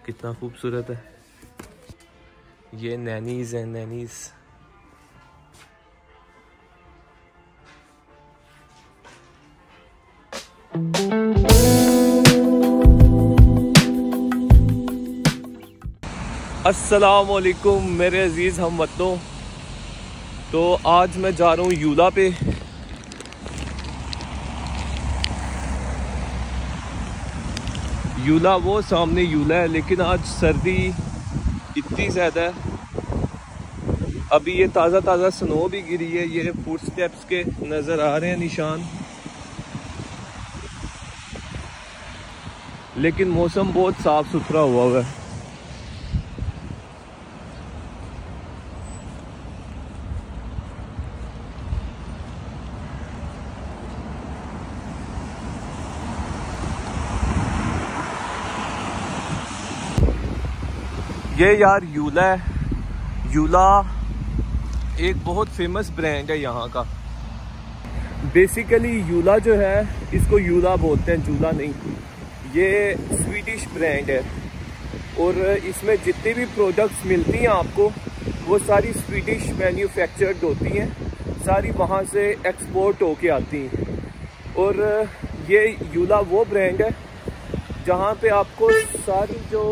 कितना खूबसूरत है। ये नैनीज है, नैनीज। अस्सलाम वालेकुम मेरे अजीज़ हमवतनों। तो आज मैं जा रहा हूँ यूला पे। यूला वो सामने यूला है, लेकिन आज सर्दी इतनी ज़्यादा है। अभी ये ताज़ा ताज़ा स्नो भी गिरी है, ये फुट स्टेप्स के नज़र आ रहे हैं निशान। लेकिन मौसम बहुत साफ़ सुथरा हुआ है। ये यार यूला है। यूला एक बहुत फेमस ब्रांड है यहाँ का। बेसिकली यूला जो है, इसको यूला बोलते हैं, जूला नहीं। ये स्वीडिश ब्रांड है और इसमें जितनी भी प्रोडक्ट्स मिलती हैं आपको, वो सारी स्वीडिश मैन्युफैक्चर्ड होती हैं, सारी वहाँ से एक्सपोर्ट होके आती हैं। और ये यूला वो ब्रांड है जहाँ पे आपको सारी जो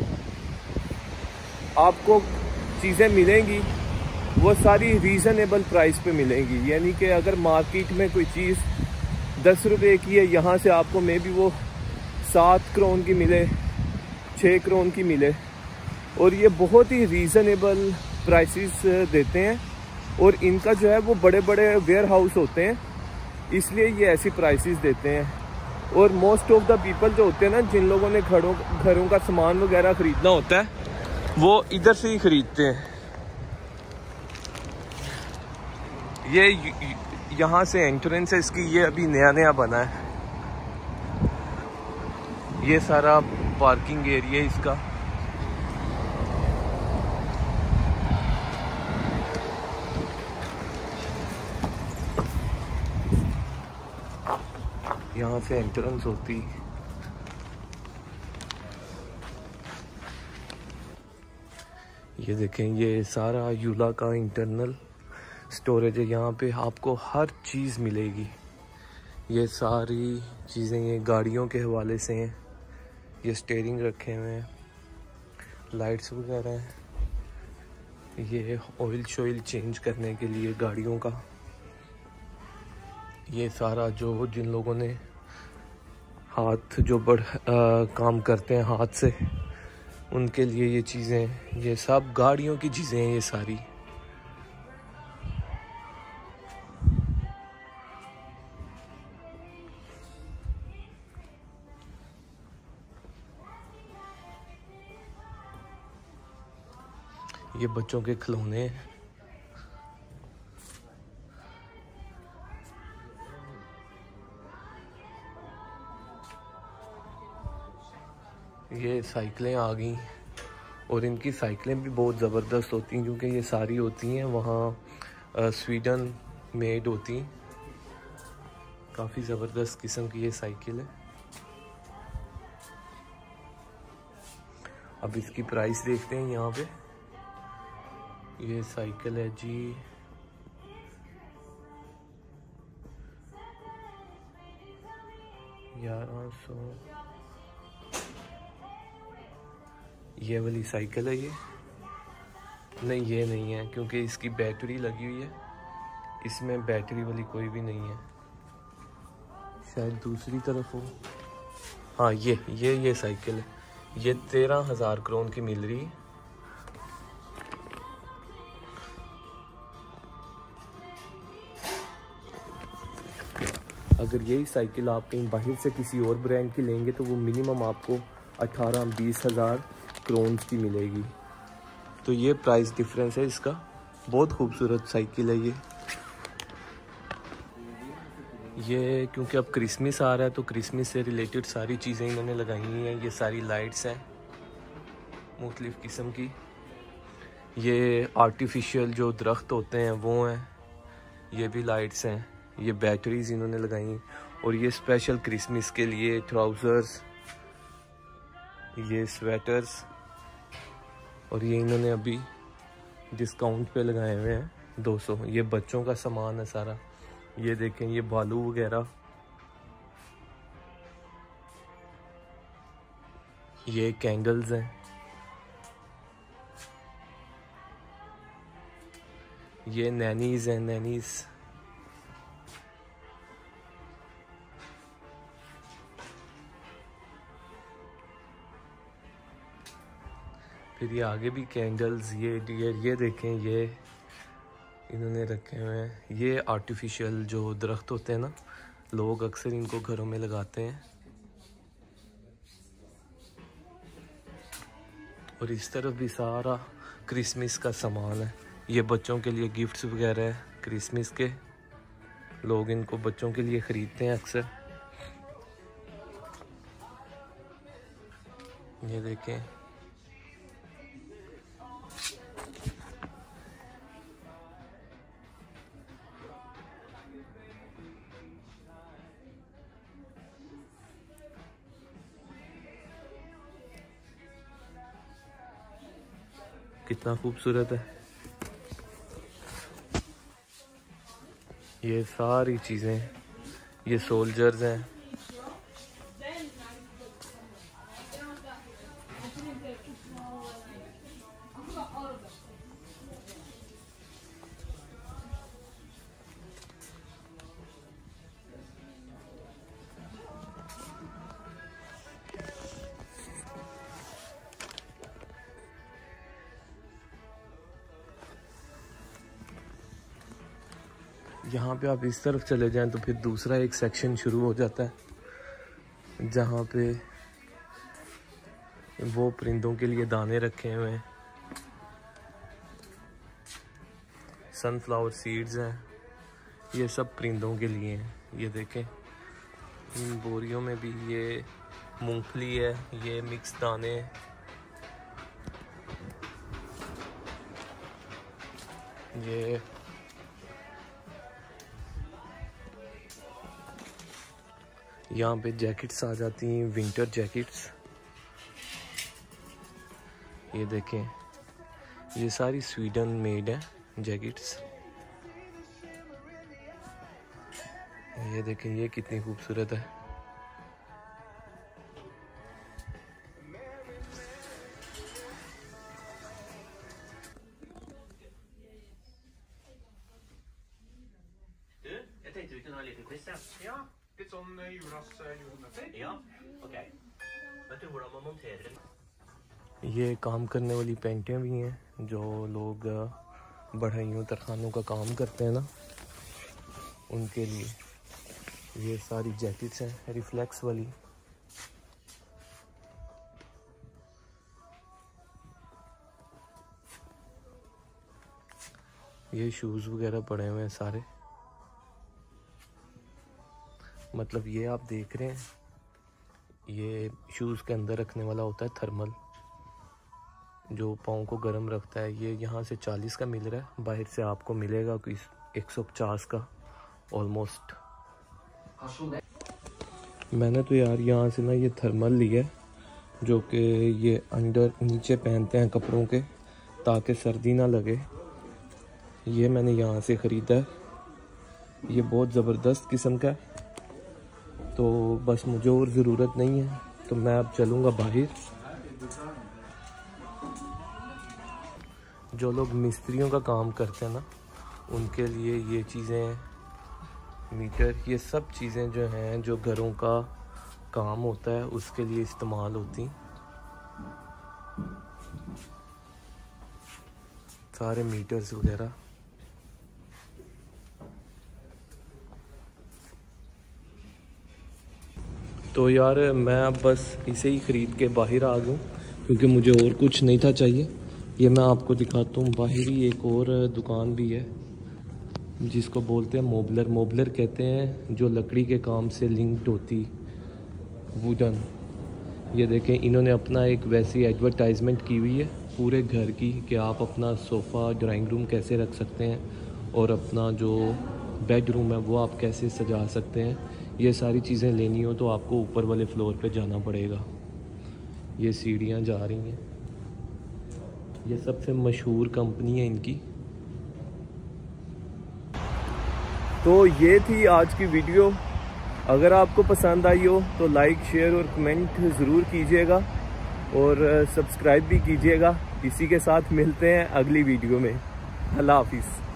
आपको चीज़ें मिलेंगी वो सारी रीज़नेबल प्राइस पे मिलेंगी। यानी कि अगर मार्केट में कोई चीज़ 10 रुपये की है, यहाँ से आपको मे बी वो 7 करोड़ की मिले, 6 करोड़ की मिले। और ये बहुत ही रीज़नेबल प्राइसेस देते हैं। और इनका जो है वो बड़े बड़े वेयर हाउस होते हैं, इसलिए ये ऐसी प्राइसेस देते हैं। और मोस्ट ऑफ द पीपल जो होते हैं ना, जिन लोगों ने घरों का सामान वगैरह ख़रीदना होता है, वो इधर से ही खरीदते हैं। ये यहाँ से एंट्रेंस है इसकी, ये अभी नया नया बना है। ये सारा पार्किंग एरिया इसका। यहाँ से एंट्रेंस होती। ये देखें, ये सारा यूला का इंटरनल स्टोरेज है। यहाँ पे आपको हर चीज़ मिलेगी। ये सारी चीज़ें ये गाड़ियों के हवाले से हैं। ये स्टीयरिंग रखे हुए हैं, लाइट्स वगैरह हैं। ये ऑयल शॉइल चेंज करने के लिए गाड़ियों का। ये सारा जो जिन लोगों ने हाथ जो काम करते हैं हाथ से, उनके लिए ये चीज़ें, ये सब गाड़ियों की चीज़ें हैं ये सारी। ये बच्चों के खिलौने हैं। ये साइकिलें आ गई, और इनकी साइकिलें भी बहुत ज़बरदस्त होती हैं, क्योंकि ये सारी होती हैं वहाँ स्वीडन मेड होती हैं। काफ़ी ज़बरदस्त किस्म की ये साइकिल है। अब इसकी प्राइस देखते हैं यहाँ पे। ये साइकिल है जी 1100। ये वाली साइकिल है। ये नहीं, ये नहीं है, क्योंकि इसकी बैटरी लगी हुई है। इसमें बैटरी वाली कोई भी नहीं है, शायद दूसरी तरफ हो। हाँ, ये साइकिल है। ये 13,000 करोड़ की मिल रही है। अगर यही साइकिल आप कहीं बाहर से किसी और ब्रांड की लेंगे तो वो मिनिमम आपको 18-20 हज़ार करोड़ की मिलेगी। तो ये प्राइस डिफरेंस है इसका। बहुत खूबसूरत साइकिल है ये क्योंकि अब क्रिसमस आ रहा है, तो क्रिसमस से रिलेटेड सारी चीज़ें इन्होंने लगाई हुई हैं। ये सारी लाइट्स हैं मुख्तलिफ़ किस्म की। ये आर्टिफिशियल जो दरख्त होते हैं वो हैं, ये भी लाइट्स हैं। ये बैटरीज इन्होंने लगाई हैं। और ये स्पेशल क्रिसमस के लिए ट्राउज़र्स, ये स्वेटर्स, और ये इन्होंने अभी डिस्काउंट पे लगाए हुए हैं 200। ये बच्चों का सामान है सारा। ये देखें, ये बालू वगैरह, ये कैंडल्स हैं, ये नैनीज हैं, नैनीज। फिर ये आगे भी कैंडल्स, ये देखें, ये इन्होंने रखे हुए हैं। ये आर्टिफिशियल जो दरख्त होते हैं ना, लोग अक्सर इनको घरों में लगाते हैं। और इस तरफ भी सारा क्रिसमस का सामान है। ये बच्चों के लिए गिफ्ट्स वगैरह है क्रिसमस के, लोग इनको बच्चों के लिए ख़रीदते हैं अक्सर। ये देखें, कितना खूबसूरत है। ये सारी चीज़ें, ये सोल्जर्स हैं। यहाँ पे आप इस तरफ चले जाएं तो फिर दूसरा एक सेक्शन शुरू हो जाता है जहाँ पे वो परिंदों के लिए दाने रखे हुए हैं। सनफ्लावर सीड्स हैं, ये सब परिंदों के लिए हैं। ये देखें, इन बोरियों में भी ये मूंगफली है, ये मिक्स दाने। ये यहाँ पे जैकेट्स आ जाती हैं, विंटर जैकेट्स। ये देखें, ये सारी स्वीडन मेड है जैकेट्स। ये देखें, ये कितनी खूबसूरत है। Jag tänkte vi kunde ha lite quiz sen. Ja, litt sånn julemøter. Ja, ok. Vet du hvordan man monterer den? ये काम करने वाली पेंटें भी हैं, जो लोग बढ़ाइयों तरखानों का काम करते हैं ना, उनके लिए। ये सारी जैकेट्स हैं रिफ्लेक्स वाली। ये शूज़ वगैरह पड़े हुए हैं सारे। मतलब ये आप देख रहे हैं, ये शूज़ के अंदर रखने वाला होता है थर्मल, जो पाँव को गर्म रखता है। ये यहाँ से 40 का मिल रहा है, बाहर से आपको मिलेगा कोई 150 का ऑलमोस्ट। मैंने तो यार यहाँ से ना ये थर्मल लिया है, जो कि ये अंडर नीचे पहनते हैं कपड़ों के ताकि सर्दी ना लगे। ये मैंने यहाँ से ख़रीदा है, ये बहुत ज़बरदस्त किस्म का है। तो बस मुझे और ज़रूरत नहीं है, तो मैं अब चलूँगा बाहर। जो लोग मिस्त्रियों का काम करते हैं ना, उनके लिए ये चीज़ें, मीटर, ये सब चीज़ें जो हैं, जो घरों का काम होता है उसके लिए इस्तेमाल होती। सारे मीटर्स वगैरह। तो यार मैं अब बस इसे ही ख़रीद के बाहर आ गया, क्योंकि मुझे और कुछ नहीं था चाहिए। ये मैं आपको दिखाता हूँ, बाहर ही एक और दुकान भी है जिसको बोलते हैं मोबलर। मोबलर कहते हैं जो लकड़ी के काम से लिंक्ड होती, वुडन। ये देखें, इन्होंने अपना एक वैसी एडवर्टाइजमेंट की हुई है पूरे घर की कि आप अपना सोफ़ा, ड्राइंग रूम कैसे रख सकते हैं और अपना जो बेडरूम है वो आप कैसे सजा सकते हैं। ये सारी चीज़ें लेनी हो तो आपको ऊपर वाले फ्लोर पे जाना पड़ेगा। ये सीढ़ियाँ जा रही हैं। ये सबसे मशहूर कंपनी है इनकी। तो ये थी आज की वीडियो। अगर आपको पसंद आई हो तो लाइक, शेयर और कमेंट ज़रूर कीजिएगा और सब्सक्राइब भी कीजिएगा। इसी के साथ मिलते हैं अगली वीडियो में। अल्लाह हाफिज़।